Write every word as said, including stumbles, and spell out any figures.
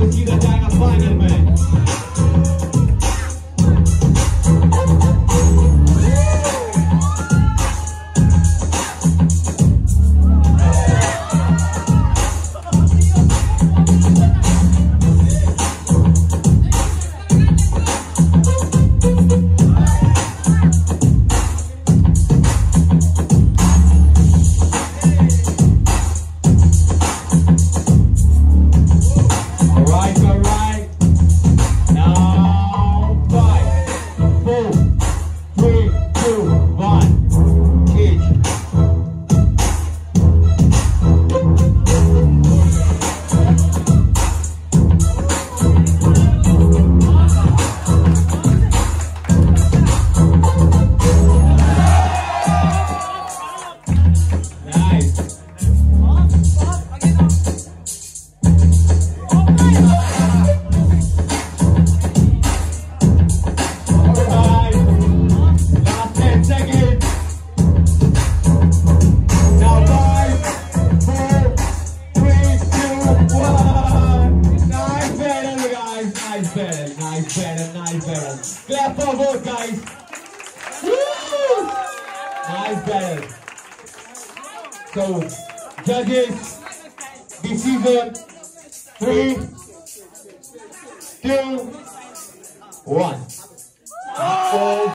को सीधा जाएगा फाइनल में। Nice battle, nice battle, nice battle. Clap for both guys. Woo! Nice battle. So, judges, decision, three, two, one.